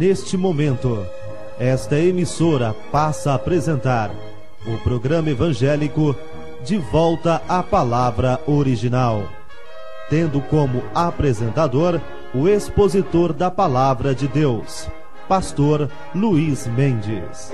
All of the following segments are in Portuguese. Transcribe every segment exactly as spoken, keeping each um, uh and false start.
neste momento, esta emissora passa a apresentar o programa evangélico De Volta à Palavra Original, tendo como apresentador o expositor da Palavra de Deus, Pastor Luiz Mendes.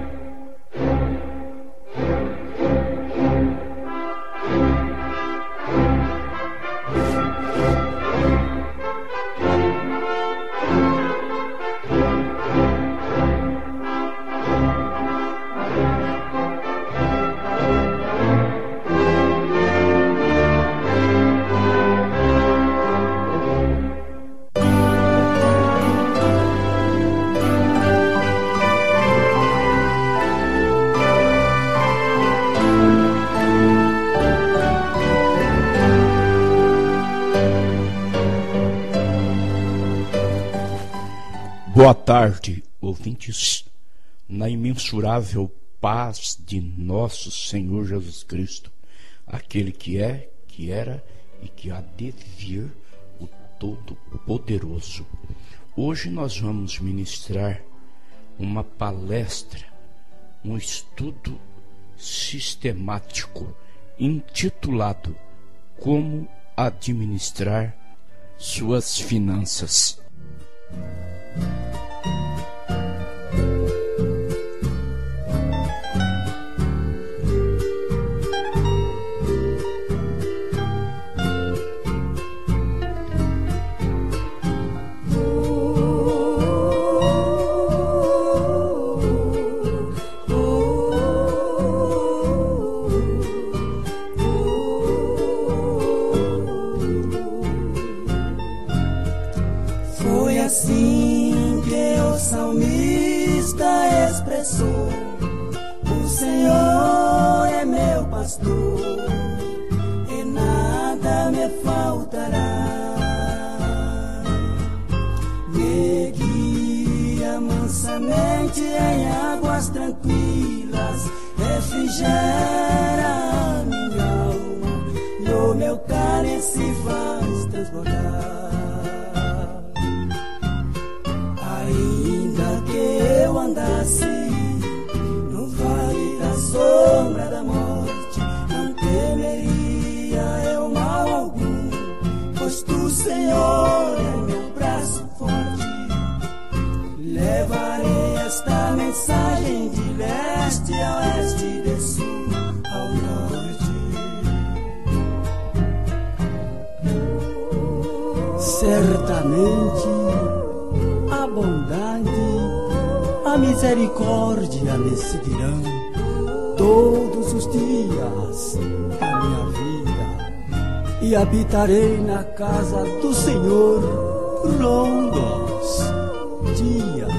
Boa tarde, ouvintes. Na imensurável paz de nosso Senhor Jesus Cristo, aquele que é, que era e que há de vir, o Todo-Poderoso. Hoje nós vamos ministrar uma palestra, um estudo sistemático intitulado Como Administrar Suas Finanças. Foi assim que o salmista expressou: o Senhor é meu pastor e nada me faltará. Me guia mansamente em águas tranquilas, refrigera a minha alma, no meu cálice faz transbordar. Ainda que eu andasse no vale da sombra da morte, não temeria eu mal algum, pois tu, Senhor, é meu braço forte. Levarei esta mensagem de leste a oeste, de sul ao norte. Certamente a bondade, a misericórdia me seguirão todos os dias da minha vida, e habitarei na casa do Senhor longos dias.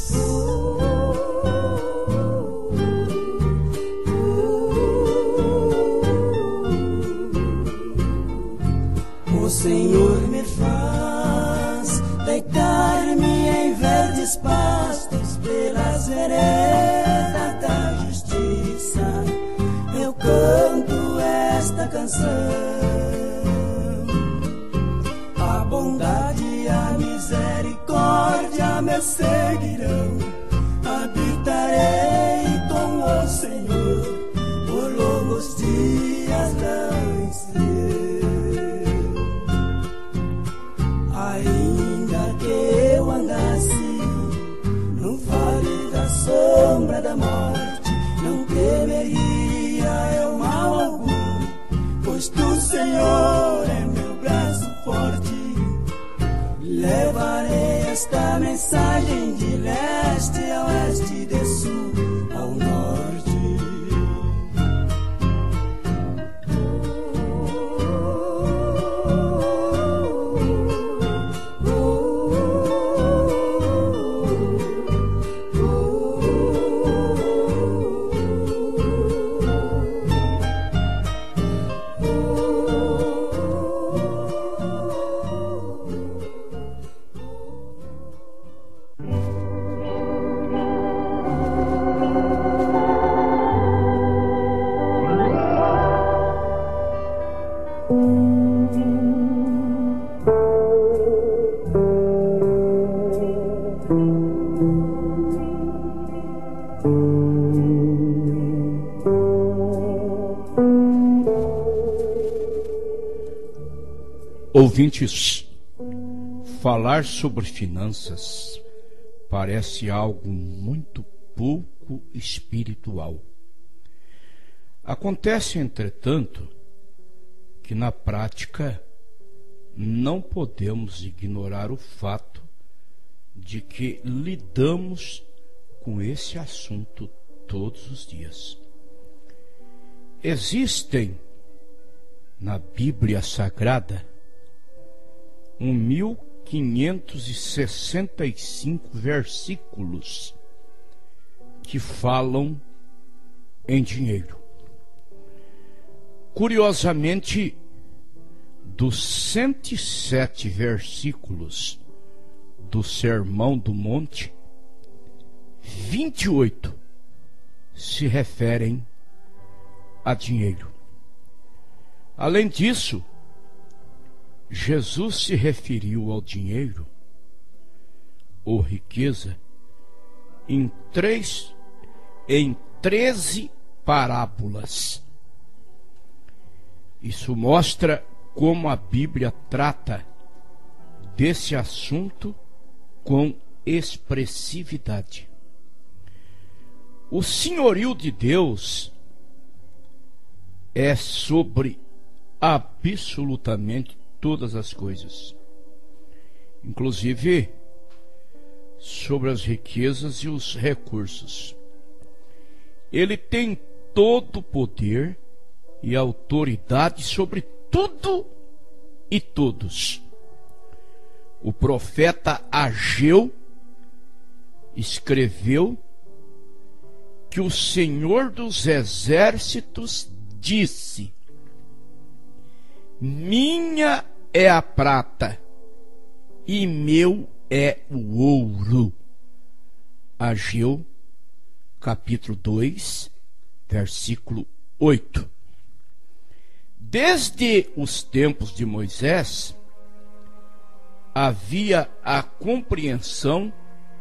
O Senhor me faz deitar-me em verdes pastos, pelas veredas da justiça. Eu canto esta canção. A bondade e a misericórdia me seguirão. Habitarei com o Senhor por longos dias lá em Sião. Ainda que eu andasse no vale da sombra da morte, não temeria eu mal algum, pois tu, Senhor, é meu braço forte. Levarei esta mensagem de leste a oeste, de sul ao norte. Ouvintes, falar sobre finanças parece algo muito pouco espiritual. Acontece, entretanto, que na prática não podemos ignorar o fato de que lidamos com esse assunto todos os dias. Existem na Bíblia Sagrada um mil quinhentos e sessenta e cinco versículos que falam em dinheiro. Curiosamente, dos cento e sete versículos do Sermão do Monte, vinte e oito se referem a dinheiro. Além disso, Jesus se referiu ao dinheiro ou riqueza em três, em treze parábolas. Isso mostra como a Bíblia trata desse assunto com expressividade. O senhorio de Deus é sobre absolutamente todas as coisas, inclusive sobre as riquezas e os recursos. Ele tem todo o poder e autoridade sobre tudo e todos. O profeta Ageu escreveu que o Senhor dos Exércitos disse: minha é a prata e meu é o ouro. Ageu, capítulo dois, versículo oito. Desde os tempos de Moisés, havia a compreensão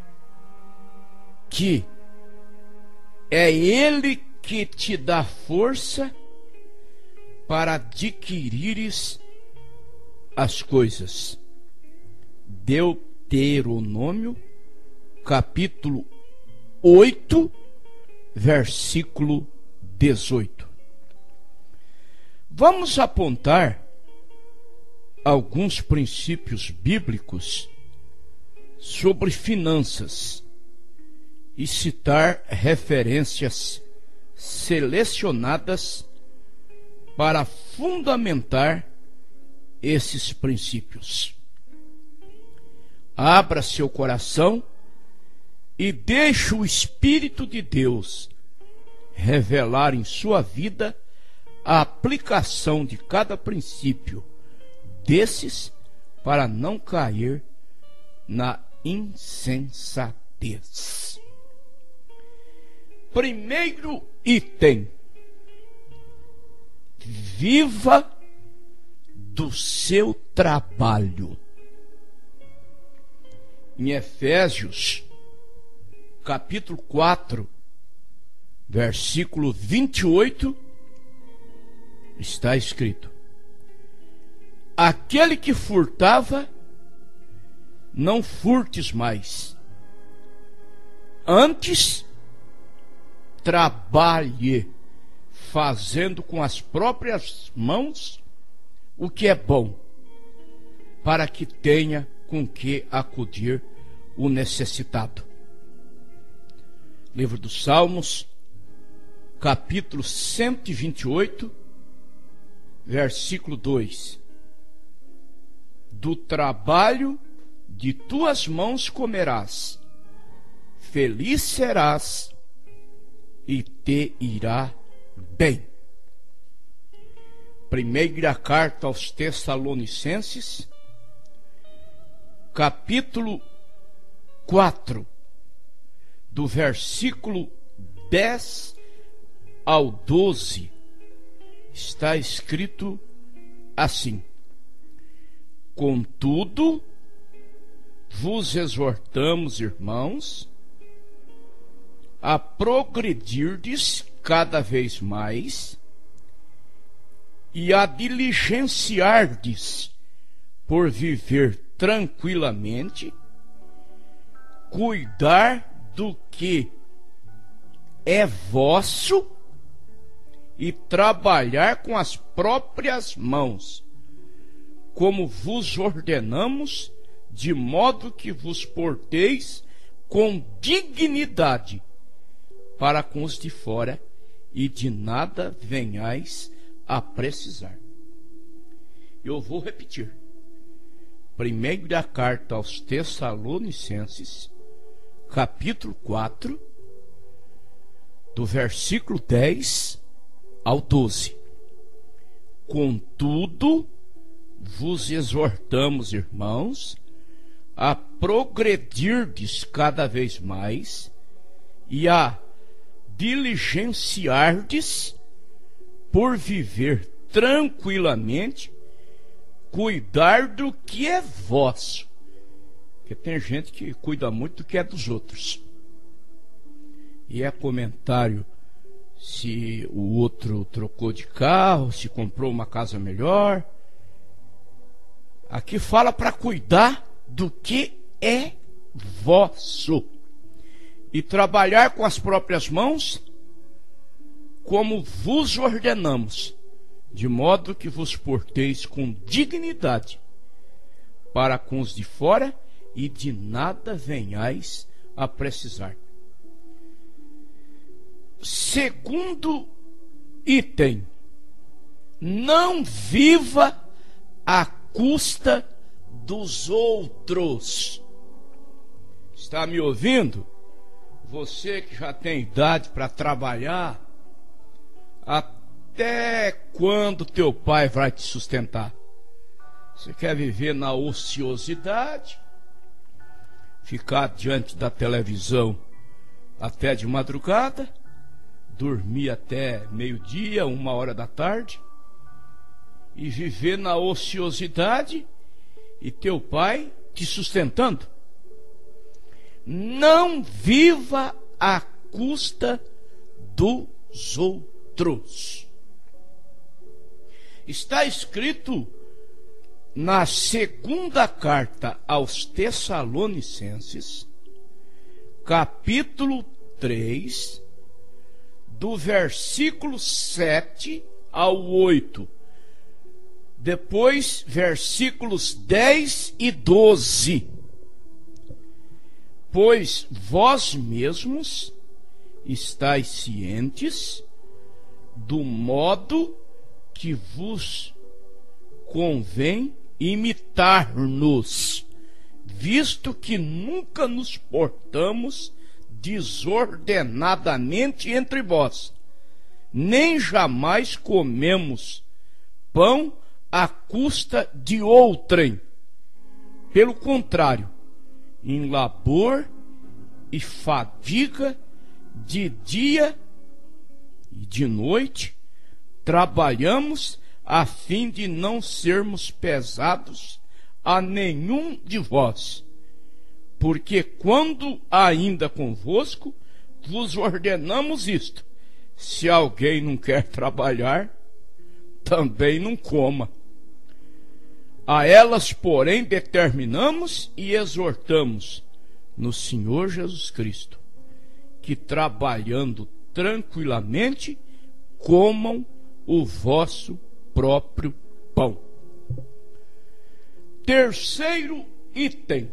que é Ele que te dá força para adquirires as coisas. Deuteronômio, capítulo oito, versículo dezoito. Vamos apontar alguns princípios bíblicos sobre finanças e citar referências selecionadas para fundamentar esses princípios. Abra seu coração e deixe o Espírito de Deus revelar em sua vida a aplicação de cada princípio desses para não cair na insensatez. Primeiro item: viva do seu trabalho. Em Efésios, capítulo quatro, versículo vinte e oito, está escrito: aquele que furtava, não furtes mais. Antes, trabalhe, fazendo com as próprias mãos o que é bom, para que tenha com que acudir o necessitado. Livro dos Salmos, capítulo cento e vinte e oito, versículo dois. Do trabalho de tuas mãos comerás, feliz serás e te irá bem. Primeira carta aos Tessalonicenses, capítulo quatro, do versículo dez ao doze, está escrito assim: contudo, vos exortamos, irmãos, a progredirdes cada vez mais e a diligenciardes por viver tranquilamente, cuidar do que é vosso e trabalhar com as próprias mãos, como vos ordenamos, de modo que vos porteis com dignidade para com os de fora, e de nada venhais a precisar. Eu vou repetir. Primeira carta aos Tessalonicenses, capítulo quatro, do versículo dez ao doze. Contudo, vos exortamos, irmãos, a progredirdes cada vez mais e a diligenciardes por viver tranquilamente, cuidar do que é vosso. Porque tem gente que cuida muito do que é dos outros. E é comentário se o outro trocou de carro, se comprou uma casa melhor. Aqui fala para cuidar do que é vosso e trabalhar com as próprias mãos, como vos ordenamos, de modo que vos porteis com dignidade para com os de fora, e de nada venhais a precisar. Segundo item: não viva à custa dos outros. Está me ouvindo? Você que já tem idade para trabalhar, até quando teu pai vai te sustentar? Você quer viver na ociosidade, ficar diante da televisão até de madrugada, dormir até meio-dia, uma hora da tarde, e viver na ociosidade e teu pai te sustentando? Não viva à custa dos outros. Está escrito na segunda carta aos Tessalonicenses, capítulo três, do versículo sete ao oito. Depois, versículos dez e doze. Pois vós mesmos estáis cientes do modo que vos convém imitar-nos, visto que nunca nos portamos desordenadamente entre vós, nem jamais comemos pão à custa de outrem. Pelo contrário, em labor e fadiga de dia e de noite, trabalhamos a fim de não sermos pesados a nenhum de vós. Porque quando ainda convosco vos ordenamos isto: se alguém não quer trabalhar, também não coma. A elas, porém, determinamos e exortamos no Senhor Jesus Cristo, que trabalhando tranquilamente, comam o vosso próprio pão. Terceiro item: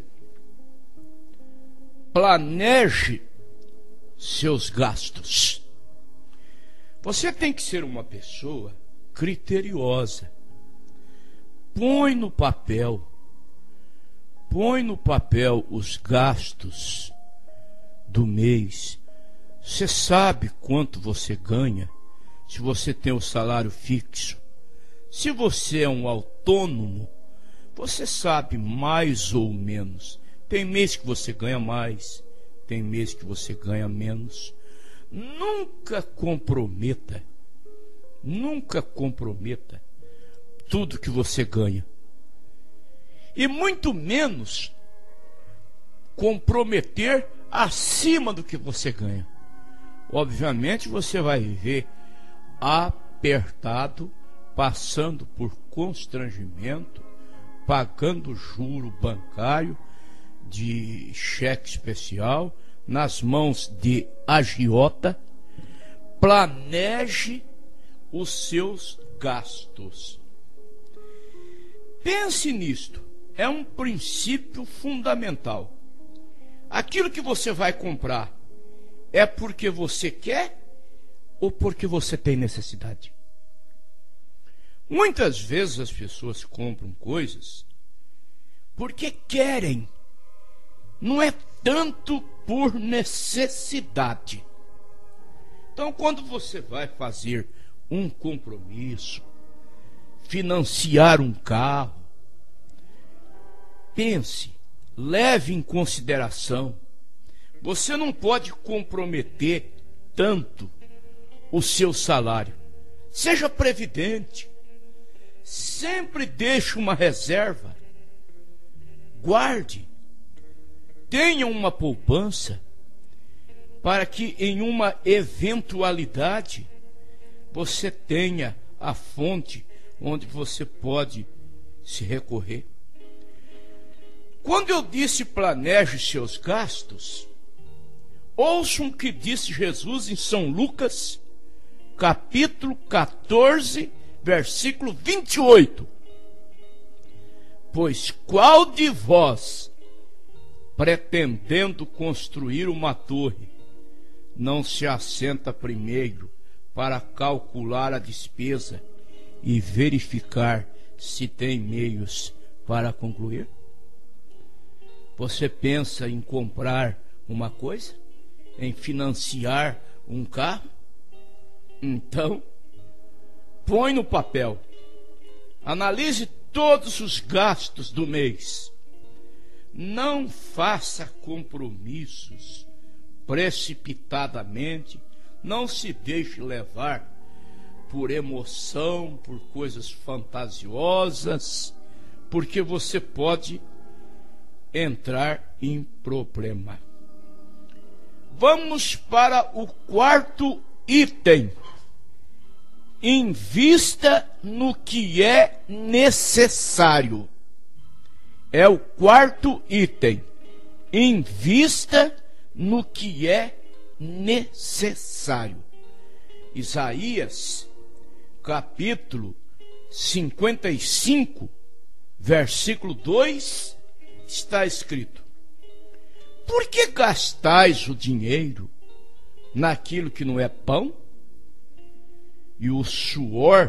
planeje seus gastos. Você tem que ser uma pessoa criteriosa. Põe no papel, põe no papel os gastos do mês. Você sabe quanto você ganha, se você tem o salário fixo. Se você é um autônomo, você sabe mais ou menos. Tem mês que você ganha mais, tem mês que você ganha menos. Nunca comprometa, nunca comprometa tudo que você ganha. E muito menos comprometer acima do que você ganha. Obviamente você vai viver apertado, passando por constrangimento, pagando juro bancário de cheque especial nas mãos de agiota. Planeje os seus gastos. Pense nisto, é um princípio fundamental. Aquilo que você vai comprar é porque você quer ou porque você tem necessidade? Muitas vezes as pessoas compram coisas porque querem, não é tanto por necessidade. Então, quando você vai fazer um compromisso, financiar um carro, pense, leve em consideração, você não pode comprometer tanto o seu salário. Seja previdente, sempre deixe uma reserva, guarde, tenha uma poupança, para que em uma eventualidade você tenha a fonte onde você pode se recorrer. Quando eu disse planeje seus gastos, ouçam o que disse Jesus em São Lucas, capítulo quatorze, versículo vinte e oito. Pois qual de vós, pretendendo construir uma torre, não se assenta primeiro para calcular a despesa e verificar se tem meios para concluir? Você pensa em comprar uma coisa? Em financiar um carro? Então, põe no papel. Analise todos os gastos do mês. Não faça compromissos precipitadamente. Não se deixe levar por emoção, por coisas fantasiosas, porque você pode entrar em problema. Vamos para o quarto item. Invista no que é necessário. É o quarto item. Invista no que é necessário. Isaías, capítulo cinquenta e cinco, versículo dois, está escrito: por que gastais o dinheiro naquilo que não é pão, e o suor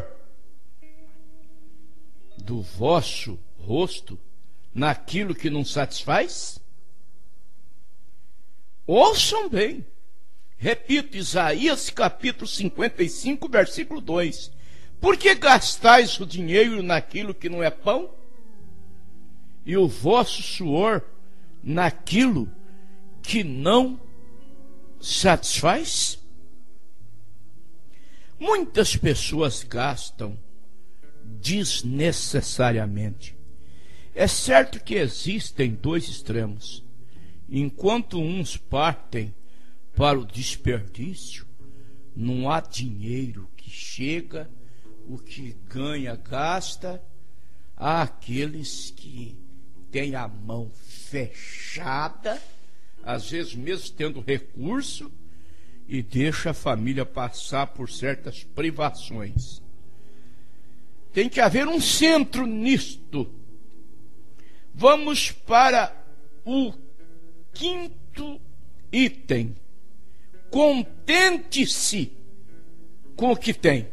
do vosso rosto naquilo que não satisfaz? Ouçam bem, repito, Isaías capítulo cinquenta e cinco, versículo dois. Por que gastais o dinheiro naquilo que não é pão, e o vosso suor naquilo que não satisfaz? Muitas pessoas gastam desnecessariamente. É certo que existem dois extremos. Enquanto uns partem para o desperdício, não há dinheiro que chega, o que ganha gasta. Há aqueles que têm a mão fechada, às vezes mesmo tendo recurso, e deixa a família passar por certas privações. Tem que haver um centro nisto. Vamos para o quinto item. Contente-se com o que tem.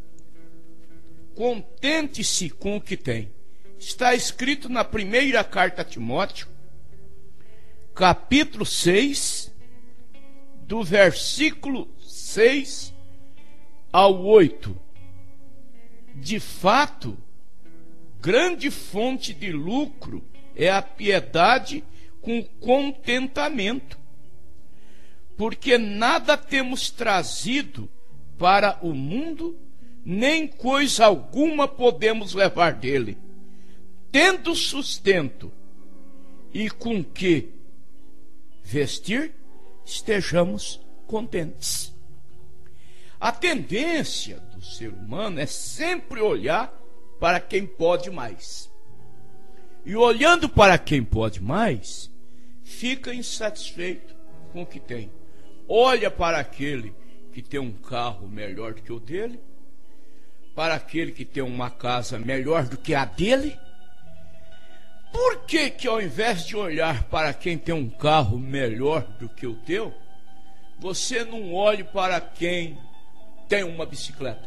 Contente-se com o que tem. Está escrito na primeira carta a Timóteo, capítulo seis, do versículo seis ao oito. De fato, grande fonte de lucro é a piedade com contentamento, porque nada temos trazido para o mundo, nem coisa alguma podemos levar dele. Tendo sustento e com que vestir, estejamos contentes. A tendência do ser humano é sempre olhar para quem pode mais. E olhando para quem pode mais, fica insatisfeito com o que tem. Olha para aquele que tem um carro melhor do que o dele, para aquele que tem uma casa melhor do que a dele. Por que que ao invés de olhar para quem tem um carro melhor do que o teu, você não olhe para quem tem uma bicicleta?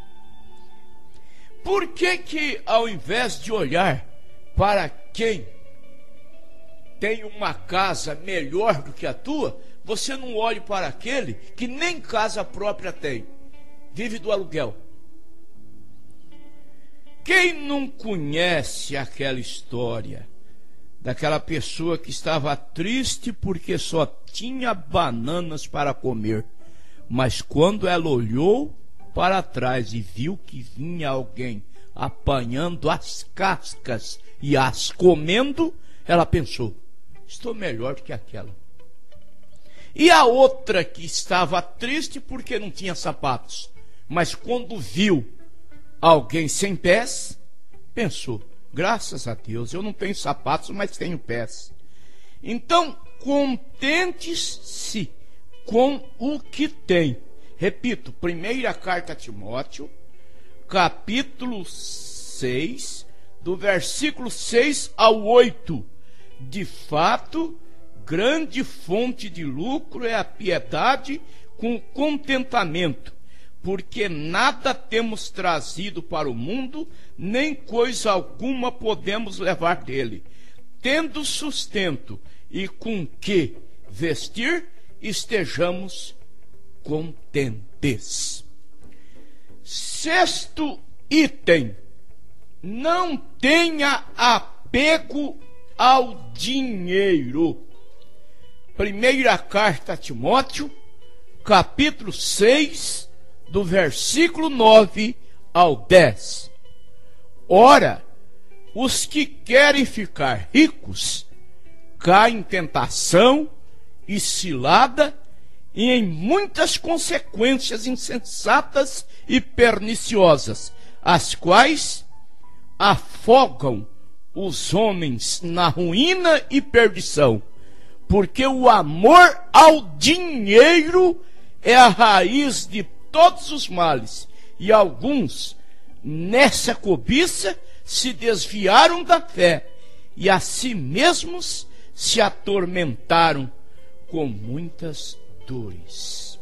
Por que que ao invés de olhar para quem tem uma casa melhor do que a tua, você não olhe para aquele que nem casa própria tem, vive do aluguel? Quem não conhece aquela história daquela pessoa que estava triste porque só tinha bananas para comer, mas quando ela olhou para trás e viu que vinha alguém apanhando as cascas e as comendo, ela pensou: estou melhor do que aquela. E a outra que estava triste porque não tinha sapatos, mas quando viu alguém sem pés, pensou: graças a Deus, eu não tenho sapatos, mas tenho pés. Então, contente-se com o que tem. Repito, primeira carta a Timóteo, capítulo seis, do versículo seis ao oito. De fato, grande fonte de lucro é a piedade com contentamento, porque nada temos trazido para o mundo, nem coisa alguma podemos levar dele. Tendo sustento e com que vestir, estejamos contentes. Sexto item: não tenha apego ao dinheiro. Primeira carta a Timóteo, capítulo seis, do versículo nove ao dez. Ora, os que querem ficar ricos caem em tentação e cilada e em muitas consequências insensatas e perniciosas, as quais afogam os homens na ruína e perdição, porque o amor ao dinheiro é a raiz de todos os males, e alguns nessa cobiça se desviaram da fé e a si mesmos se atormentaram com muitas dores.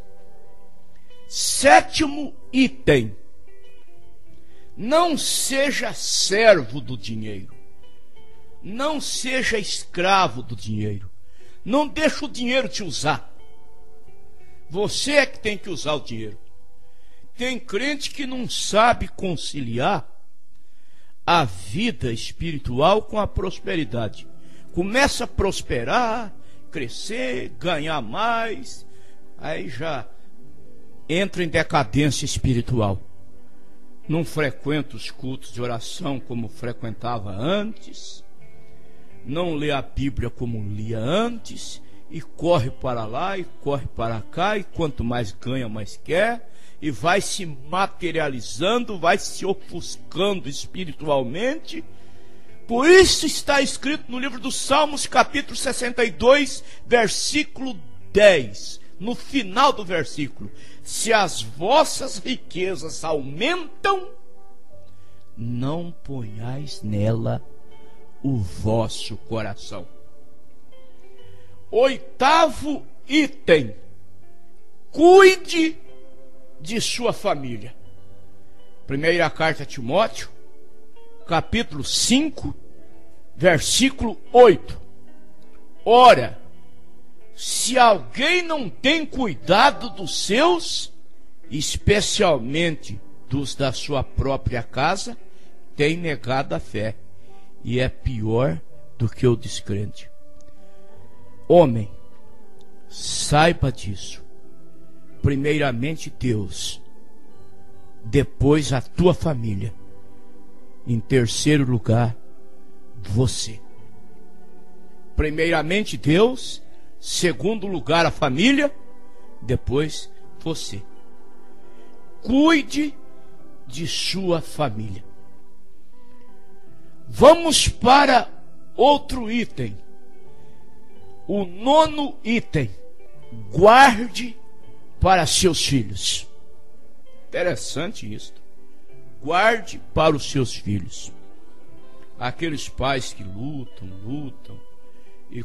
Sétimo item: não seja servo do dinheiro, não seja escravo do dinheiro, não deixe o dinheiro te usar. Você é que tem que usar o dinheiro. Tem crente que não sabe conciliar a vida espiritual com a prosperidade. Começa a prosperar, crescer, ganhar mais, aí já entra em decadência espiritual. Não frequenta os cultos de oração como frequentava antes, não lê a Bíblia como lia antes, e corre para lá e corre para cá, e quanto mais ganha, mais quer, e vai se materializando, vai se ofuscando espiritualmente. Por isso está escrito no livro dos Salmos, capítulo sessenta e dois, versículo dez, no final do versículo: se as vossas riquezas aumentam, não ponhais nela o vosso coração. Oitavo item: cuide de sua família. Primeira carta a Timóteo, capítulo cinco, versículo oito. Ora, se alguém não tem cuidado dos seus, especialmente dos da sua própria casa, tem negado a fé e é pior do que o descrente. Homem, saiba disso. Primeiramente Deus, depois a tua família, em terceiro lugar você. Primeiramente Deus, segundo lugar a família, depois você. Cuide de sua família. Vamos para Outro item, o nono item: guarde para seus filhos. Interessante isso. Guarde para os seus filhos. Aqueles pais que lutam, lutam e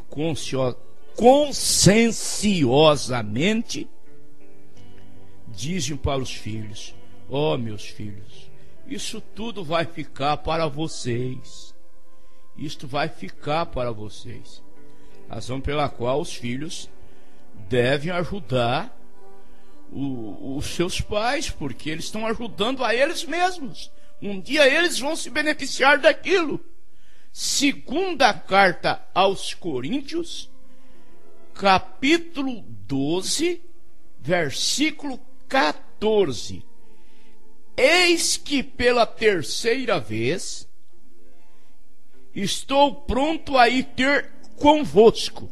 conscienciosamente dizem para os filhos: ó, oh, meus filhos, isso tudo vai ficar para vocês. Isto vai ficar para vocês. Razão pela qual os filhos devem ajudar o, os seus pais, porque eles estão ajudando a eles mesmos. Um dia eles vão se beneficiar daquilo. Segunda carta aos Coríntios, capítulo doze, versículo quatorze. Eis que pela terceira vez estou pronto a ir ter convosco,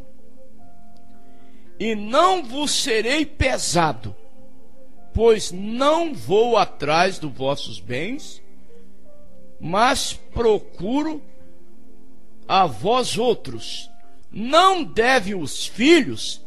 e não vos serei pesado, pois não vou atrás dos vossos bens, mas procuro a vós outros. Não devem os filhos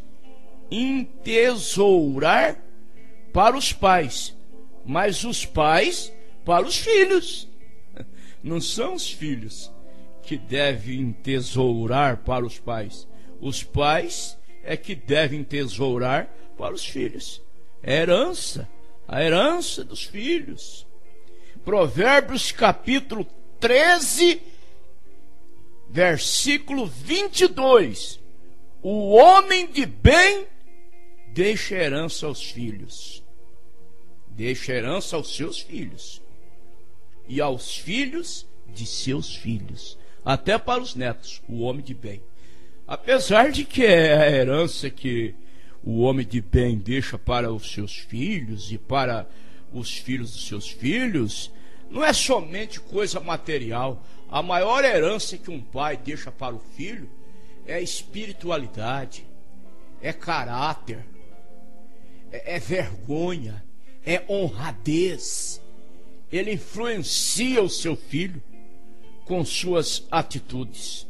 entesourar para os pais, mas os pais para os filhos. Não são os filhos que devem entesourar para os pais. Os pais é que devem entesourar para os filhos. É herança, a herança dos filhos. Provérbios capítulo treze, versículo vinte e dois. O homem de bem deixa herança aos filhos. Deixa herança aos seus filhos. E aos filhos de seus filhos. Até para os netos, o homem de bem. Apesar de que é a herança que o homem de bem deixa para os seus filhos e para os filhos dos seus filhos, não é somente coisa material. A maior herança que um pai deixa para o filho é espiritualidade, é caráter, é, é vergonha, é honradez. Ele influencia o seu filho com suas atitudes.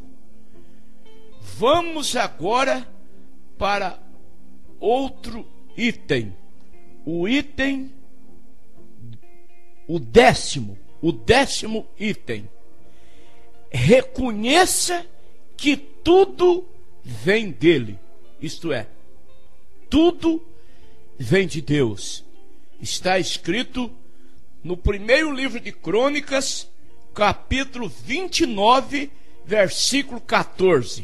Vamos agora para outro item. O item, o décimo, o décimo item. Reconheça que tudo vem dele. Isto é, tudo vem de Deus. Está escrito no primeiro livro de Crônicas, capítulo vinte e nove, versículo quatorze.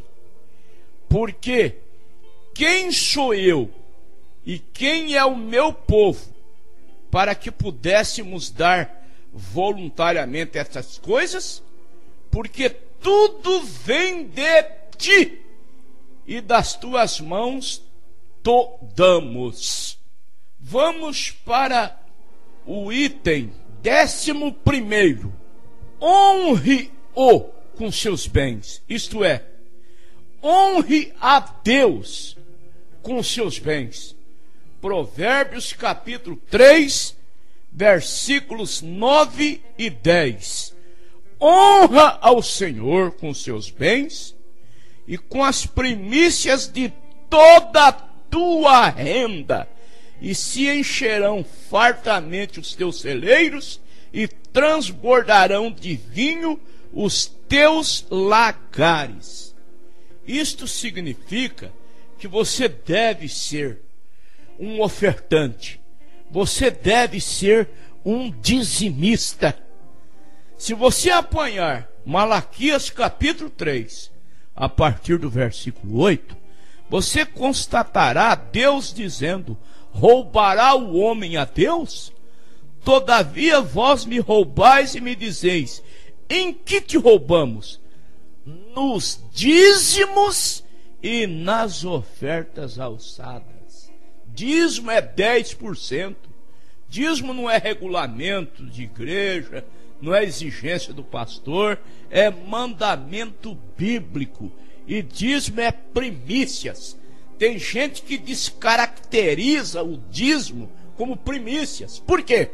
Porque quem sou eu e quem é o meu povo para que pudéssemos dar voluntariamente essas coisas? Porque tudo vem de ti, e das tuas mãos to damos. Vamos para o item décimo primeiro. Honre-o com seus bens. Isto é, honre a Deus com seus bens. Provérbios capítulo três, versículos nove e dez. Honra ao Senhor com seus bens e com as primícias de toda a tua renda, e se encherão fartamente os teus celeiros, e transbordarão de vinho os teus lagares. Isto significa que você deve ser um ofertante, você deve ser um dizimista. Se você apanhar Malaquias capítulo três, a partir do versículo oito, você constatará Deus dizendo: roubará o homem a Deus? Todavia vós me roubais e me dizeis: em que te roubamos? Nos dízimos e nas ofertas alçadas. Dízimo é dez por cento. Dízimo não é regulamento de igreja, não é exigência do pastor, é mandamento bíblico. E dízimo é primícias. Tem gente que descaracteriza o dízimo como primícias. Por quê?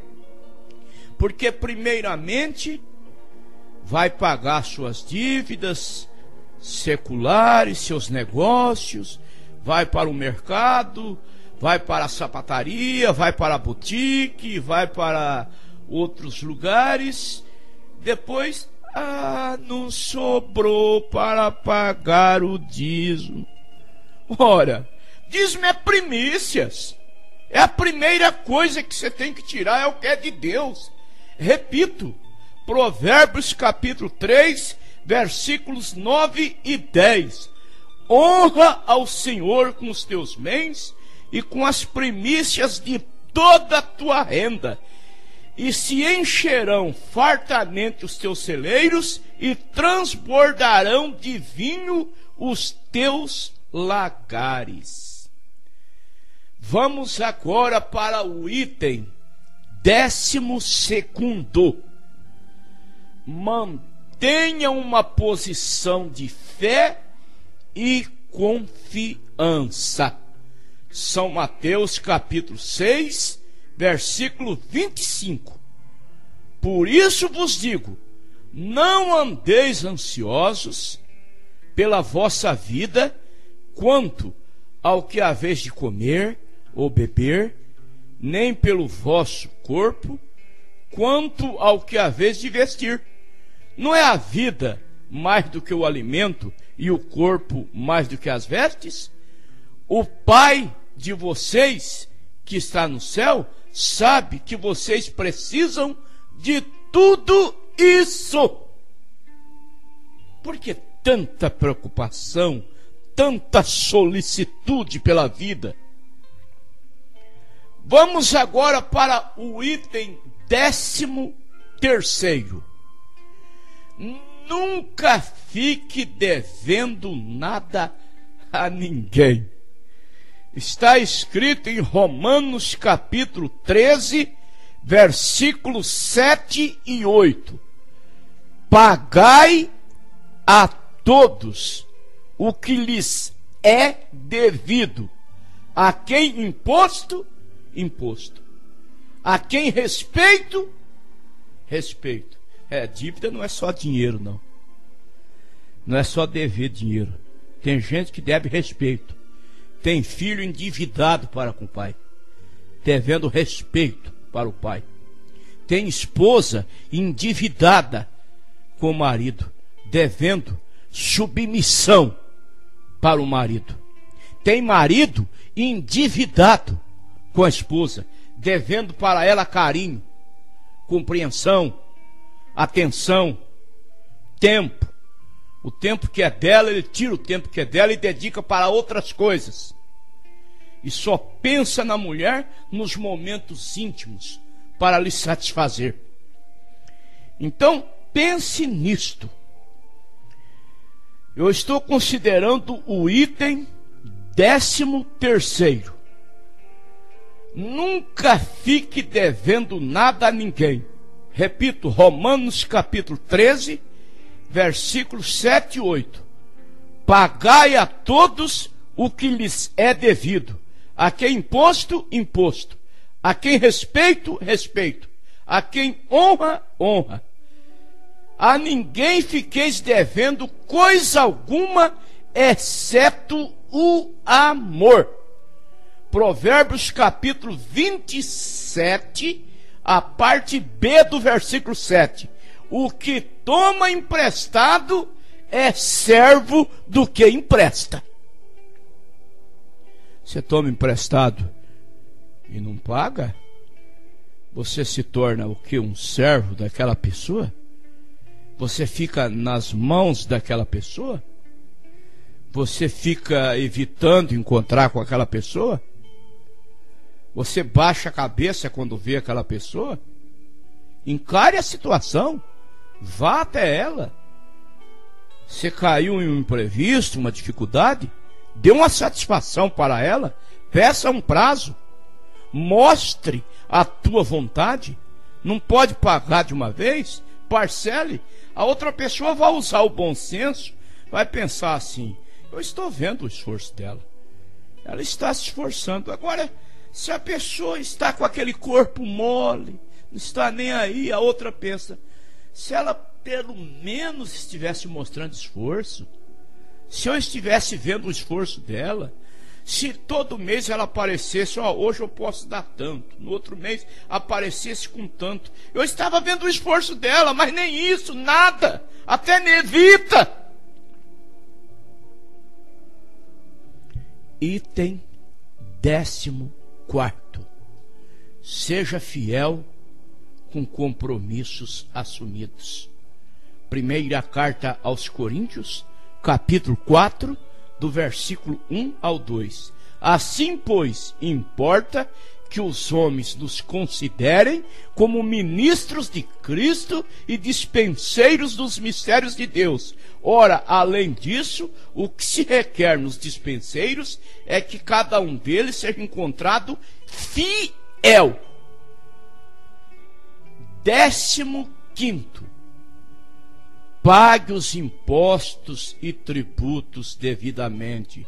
Porque primeiramente vai pagar suas dívidas, seculares, seus negócios, vai para o mercado, vai para a sapataria, vai para a boutique, vai para outros lugares. Depois, ah, não sobrou para pagar o dízimo. Ora, dízimo é primícias. É a primeira coisa que você tem que tirar, é o que é de Deus. Repito, Provérbios capítulo três, versículos nove e dez. Honra ao Senhor com os teus bens e com as primícias de toda a tua renda, e se encherão fartamente os teus celeiros, e transbordarão de vinho os teus lagares. Vamos agora para o item décimo segundo. Mantenha uma posição de fé e confiança. São Mateus capítulo seis, versículo vinte e cinco. Por isso vos digo, não andeis ansiosos pela vossa vida, quanto ao que haveis de comer ou beber, nem pelo vosso corpo, quanto ao que haveis de vestir. Não é a vida mais do que o alimento, e o corpo mais do que as vestes? O Pai de vocês, que está no céu, sabe que vocês precisam de tudo isso. Por que tanta preocupação, tanta solicitude pela vida? Vamos agora para o item décimo terceiro. Nunca fique devendo nada a ninguém. Está escrito em Romanos capítulo treze, versículos sete e oito. Pagai a todos o que lhes é devido. A quem imposto, imposto. A quem respeito, respeito. É, dívida não é só dinheiro, não. Não é só dever dinheiro. Tem gente que deve respeito. Tem filho endividado para com o pai, devendo respeito para o pai. Tem esposa endividada com o marido, devendo submissão para o marido. Tem marido endividado com a esposa, devendo para ela carinho, compreensão, atenção, tempo. O tempo que é dela, ele tira o tempo que é dela e dedica para outras coisas. E só pensa na mulher nos momentos íntimos para lhe satisfazer. Então, pense nisto. Eu estou considerando o item décimo terceiro. Nunca fique devendo nada a ninguém. Repito, Romanos capítulo treze, versículos sete e oito. Pagai a todos o que lhes é devido. A quem imposto, imposto. A quem respeito, respeito. A quem honra, honra. A ninguém fiqueis devendo coisa alguma, exceto o amor. Provérbios capítulo vinte e sete, a parte B do versículo sete. O que toma emprestado é servo do que empresta. Você toma emprestado e não paga, você se torna o que? Um servo daquela pessoa? Você fica nas mãos daquela pessoa? Você fica evitando encontrar com aquela pessoa? Você baixa a cabeça quando vê aquela pessoa? Encare a situação. Vá até ela. Você caiu em um imprevisto, uma dificuldade? Dê uma satisfação para ela. Peça um prazo. Mostre a tua vontade. Não pode pagar de uma vez? Parcele. A outra pessoa vai usar o bom senso. Vai pensar assim: eu estou vendo o esforço dela. Ela está se esforçando. Agora, se a pessoa está com aquele corpo mole, não está nem aí, a outra pensa: se ela pelo menos estivesse mostrando esforço, Se eu estivesse vendo o esforço dela, se todo mês ela aparecesse, ó, hoje eu posso dar tanto, no outro mês aparecesse com tanto, eu estava vendo o esforço dela, mas nem isso, nada, até nevita. Item décimo quarto. Seja fiel com compromissos assumidos. Primeira carta aos Coríntios, capítulo quatro, do versículo um ao dois. Assim, pois, importa que os homens nos considerem como ministros de Cristo e dispenseiros dos mistérios de Deus. Ora, além disso, o que se requer nos dispenseiros é que cada um deles seja encontrado fiel. Décimo quinto. Pague os impostos e tributos devidamente.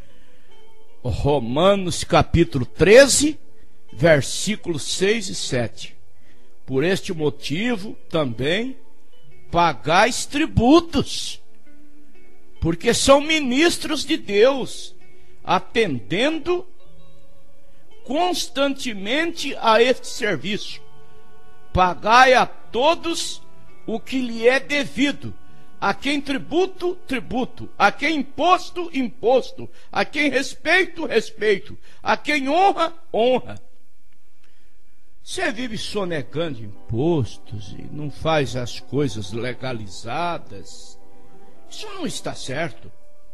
Romanos capítulo treze, versículos seis e sete. Por este motivo também pagais tributos, porque são ministros de Deus, atendendo constantemente a este serviço. Pagai a todos o que lhe é devido, a quem tributo, tributo, a quem imposto, imposto, a quem respeito, respeito, a quem honra, honra. Você vive sonegando impostos e não faz as coisas legalizadas, isso não está certo.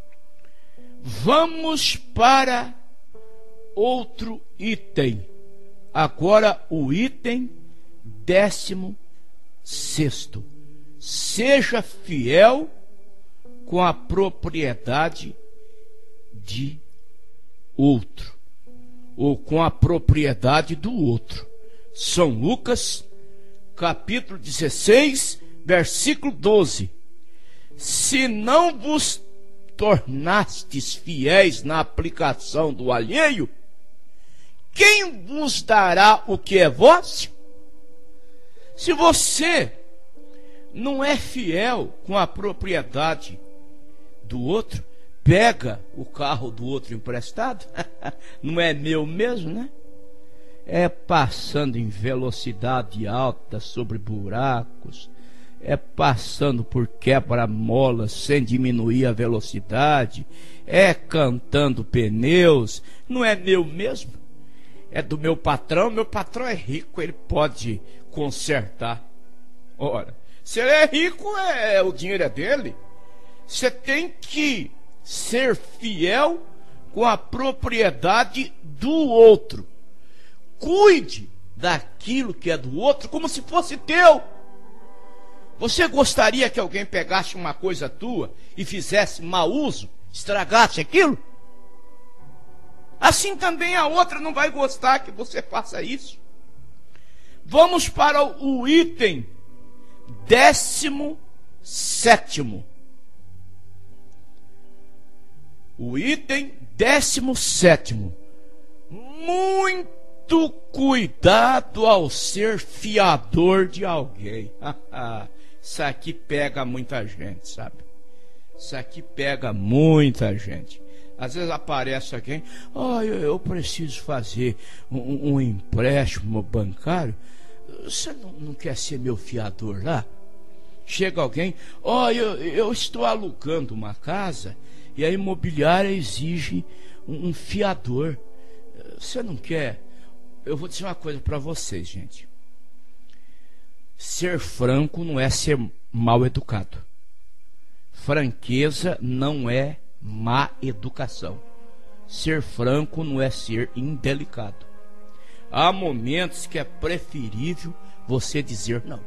Vamos para outro item. Agora o item décimo sexto. Seja fiel com a propriedade de outro, ou com a propriedade do outro. São Lucas, capítulo dezesseis, versículo doze. Se não vos tornastes fiéis na aplicação do alheio, quem vos dará o que é vosso? Se você não é fiel com a propriedade do outro, pega o carro do outro emprestado, não é meu mesmo, né? É passando em velocidade alta sobre buracos, é passando por quebra-molas sem diminuir a velocidade, é cantando pneus, não é meu mesmo? É do meu patrão, meu patrão é rico, ele pode consertar. Ora, se ele é rico, é, o dinheiro é dele. Você tem que ser fiel com a propriedade do outro. Cuide daquilo que é do outro como se fosse teu. Você gostaria que alguém pegasse uma coisa tua e fizesse mau uso, estragasse aquilo? Assim também a outra não vai gostar que você faça isso. Vamos para o item décimo sétimo. O item décimo sétimo. Muito cuidado ao ser fiador de alguém. Isso aqui pega muita gente, sabe? Isso aqui pega muita gente. Às vezes aparece alguém, oh, eu, eu preciso fazer um, um empréstimo bancário. Você não, não quer ser meu fiador lá? Chega alguém, ó, oh, eu, eu estou alugando uma casa e a imobiliária exige um, um fiador. Você não quer? Eu vou dizer uma coisa para vocês, gente. Ser franco não é ser mal educado. Franqueza não é má educação. Ser franco não é ser indelicado. Há momentos que é preferível você dizer não.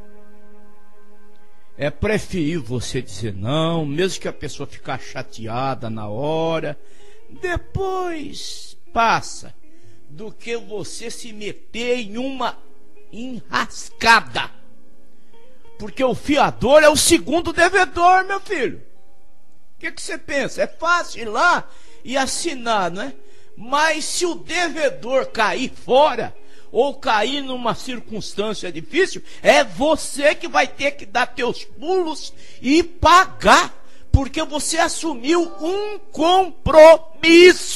É preferível você dizer não, mesmo que a pessoa ficar chateada na hora, depois passa, do que você se meter em uma enrascada. Porque o fiador é o segundo devedor, meu filho. O que, que você pensa? É fácil ir lá e assinar, não é? Mas se o devedor cair fora, ou cair numa circunstância difícil, é você que vai ter que dar teus pulos e pagar, Porque você assumiu um compromisso.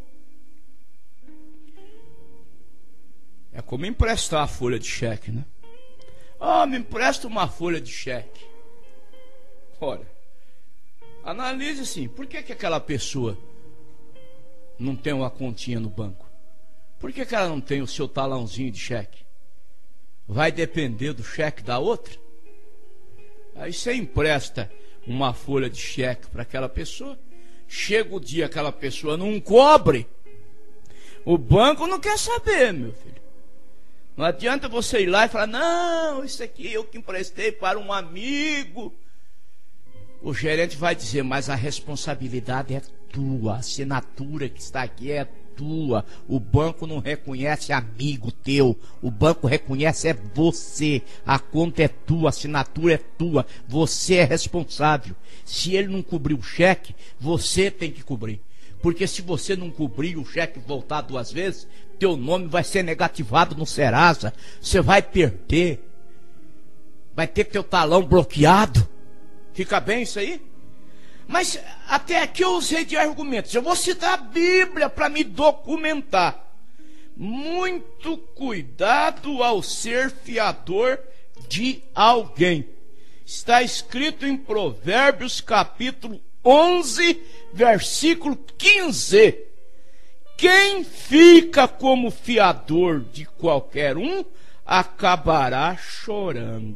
É como emprestar a folha de cheque, né? Ah, me empresta uma folha de cheque. Olha, analise assim, por que que aquela pessoa não tem uma continha no banco? Por que que ela não tem o seu talãozinho de cheque? Vai depender do cheque da outra? Aí você empresta uma folha de cheque para aquela pessoa, chega o dia que aquela pessoa não cobre, o banco não quer saber, meu filho. Não adianta você ir lá e falar, não, isso aqui eu que emprestei para um amigo. O gerente vai dizer, mas a responsabilidade é tua, a assinatura que está aqui é tua. O banco não reconhece amigo teu, o banco reconhece é você. A conta é tua, a assinatura é tua, você é responsável. Se ele não cobrir o cheque, você tem que cobrir. Porque se você não cobrir o cheque voltar duas vezes, teu nome vai ser negativado no Serasa, você vai perder, vai ter teu talão bloqueado. Fica bem isso aí? Mas até aqui eu usei de argumentos. Eu vou citar a Bíblia para me documentar. Muito cuidado ao ser fiador de alguém. Está escrito em Provérbios capítulo onze, versículo quinze. Quem fica como fiador de qualquer um, acabará chorando.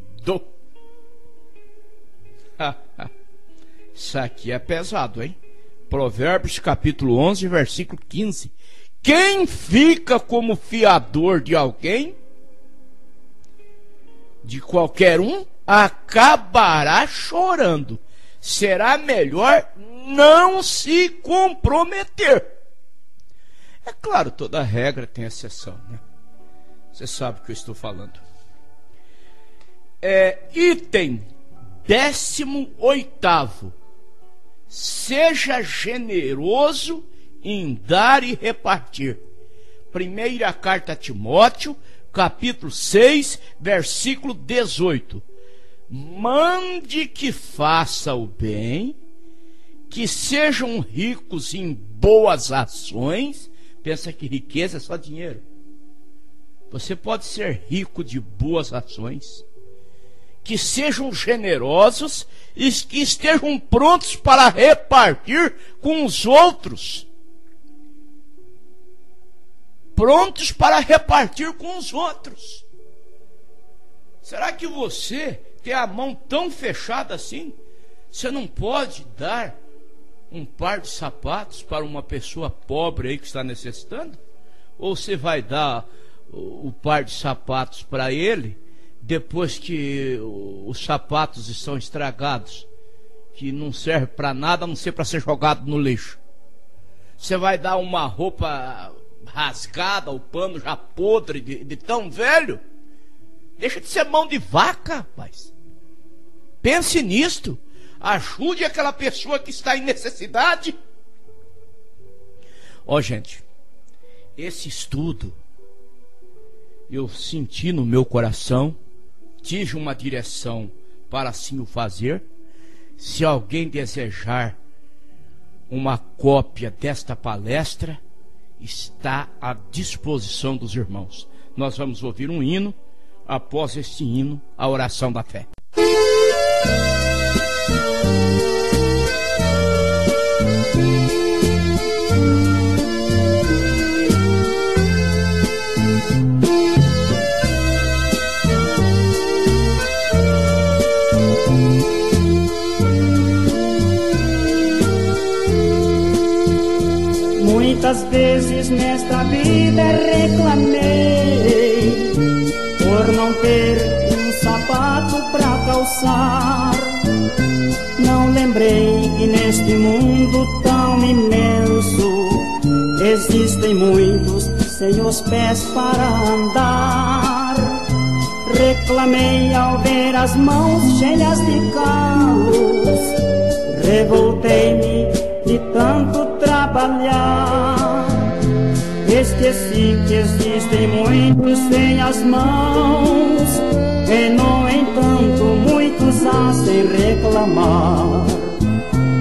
Isso aqui é pesado, hein? Provérbios capítulo onze, versículo quinze. Quem fica como fiador de alguém, de qualquer um, acabará chorando. Será melhor não se comprometer. É claro, toda regra tem exceção, né? Você sabe o que eu estou falando. É, item décimo oitavo. Seja generoso em dar e repartir. Primeira carta a Timóteo, capítulo seis, versículo dezoito. Mande que faça o bem, que sejam ricos em boas ações. Pensa que riqueza é só dinheiro. Você pode ser rico de boas ações, que sejam generosos e que estejam prontos para repartir com os outros. Prontos para repartir com os outros. Será que você tem a mão tão fechada assim? Você não pode dar um par de sapatos para uma pessoa pobre aí que está necessitando? Ou você vai dar o, o par de sapatos para ele depois que os sapatos estão estragados, que não serve para nada a não ser para ser jogado no lixo? Você vai dar uma roupa rasgada, o pano já podre de, de tão velho? Deixa de ser mão de vaca, rapaz. Pense nisto. Ajude aquela pessoa que está em necessidade. Ó, gente, esse estudo eu senti no meu coração, tive uma direção para assim o fazer. Se alguém desejar uma cópia desta palestra, está à disposição dos irmãos. Nós vamos ouvir um hino. Após este hino, a oração da fé. Muitas vezes nesta vida reclamei por não ter um sapato pra calçar. Não lembrei que neste mundo tão imenso existem muitos sem os pés para andar. Reclamei ao ver as mãos cheias de calos, revoltei-me de tanto trabalhar. Esqueci que existem muitos sem as mãos, e no entanto muitos há sem reclamar.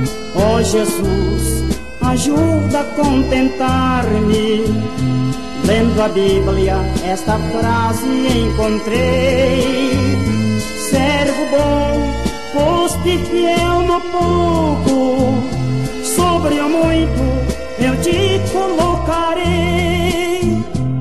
Ó Jesus, ajuda a contentar-me. Lendo a Bíblia, esta frase encontrei: servo bom, foste fiel no pouco, sobre o muito eu te colocarei.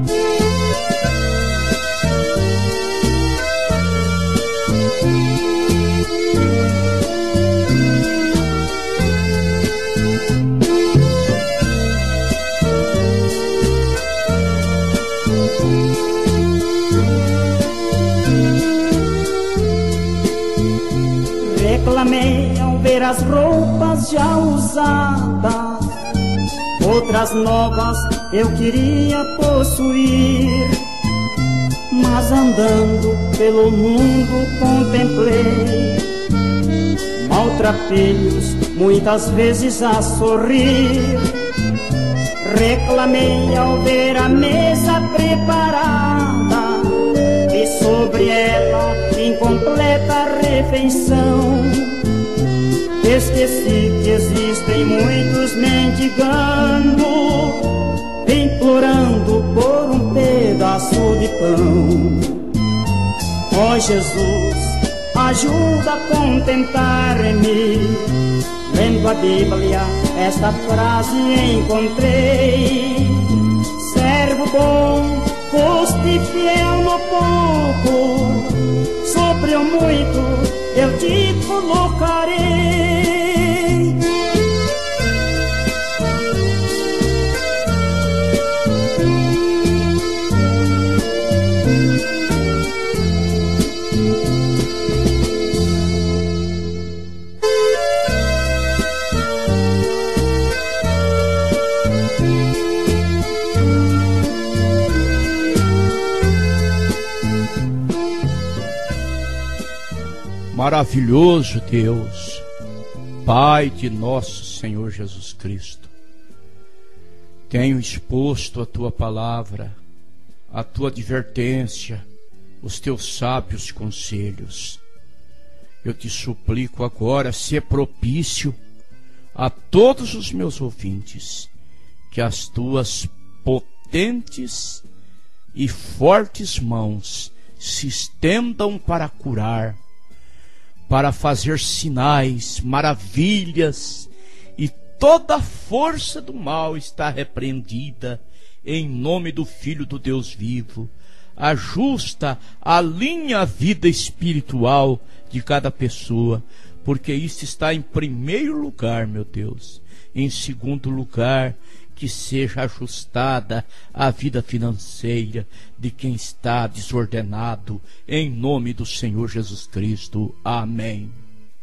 Reclamei ao ver as roupas já usadas, outras novas eu queria possuir, mas andando pelo mundo contemplei maltrapilhos muitas vezes a sorrir. Reclamei ao ver a mesa preparada e sobre ela incompleta refeição. Esqueci que existem muitos mendigando, implorando por um pedaço de pão. Ó Jesus, ajuda a contentar-me. Lendo a Bíblia, esta frase encontrei: servo bom, foste fiel no pouco, sobre o muito eu te colocarei. Maravilhoso Deus, Pai de nosso Senhor Jesus Cristo, tenho exposto a Tua palavra, a Tua advertência, os Teus sábios conselhos. Eu te suplico agora, ser propício a todos os meus ouvintes, que as Tuas potentes e fortes mãos se estendam para curar, para fazer sinais, maravilhas, e toda a força do mal está repreendida em nome do Filho do Deus vivo. Ajusta, alinha a vida espiritual de cada pessoa, porque isso está em primeiro lugar, meu Deus. Em segundo lugar, que seja ajustada a vida financeira de quem está desordenado, em nome do Senhor Jesus Cristo. Amém.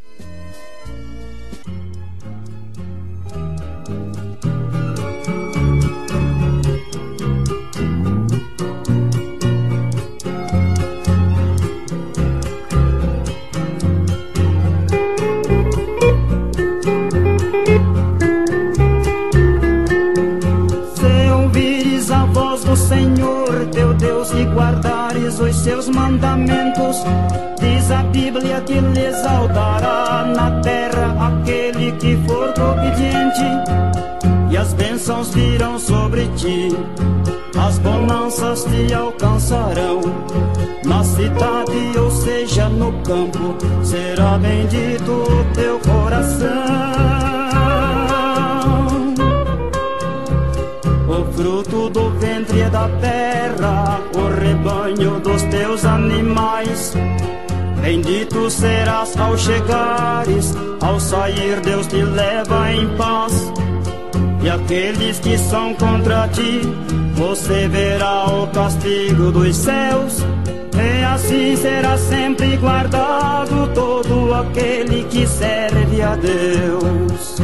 Senhor teu Deus, e guardares os seus mandamentos, diz a Bíblia que lhe exaltará na terra aquele que for obediente, e as bênçãos virão sobre ti, as bonanças te alcançarão, na cidade ou seja no campo, será bendito o teu coração. O fruto do ventre é da terra, o rebanho dos teus animais. Bendito serás ao chegares, ao sair Deus te leva em paz. E aqueles que são contra ti, você verá o castigo dos céus. E assim será sempre guardado todo aquele que serve a Deus.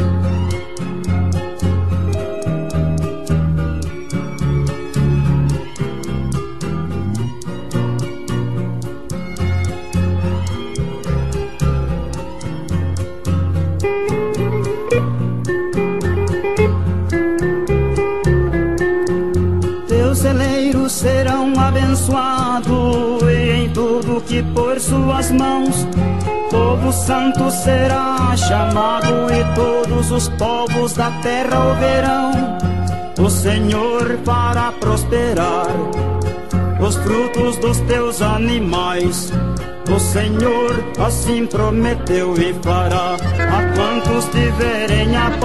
Serão abençoados em tudo que por suas mãos povo santo será chamado, e todos os povos da terra o verão. O Senhor fará prosperar os frutos dos teus animais. O Senhor assim prometeu e fará a quantos tiverem a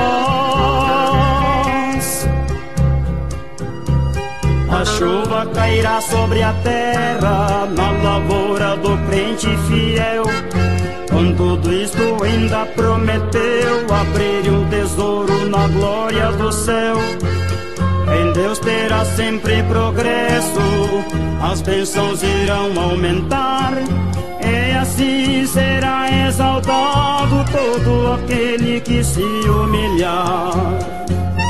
paz. A chuva cairá sobre a terra, na lavoura do crente fiel. Com tudo isto ainda prometeu abrir um tesouro na glória do céu. Em Deus terá sempre progresso, as bênçãos irão aumentar, e assim será exaltado todo aquele que se humilhar.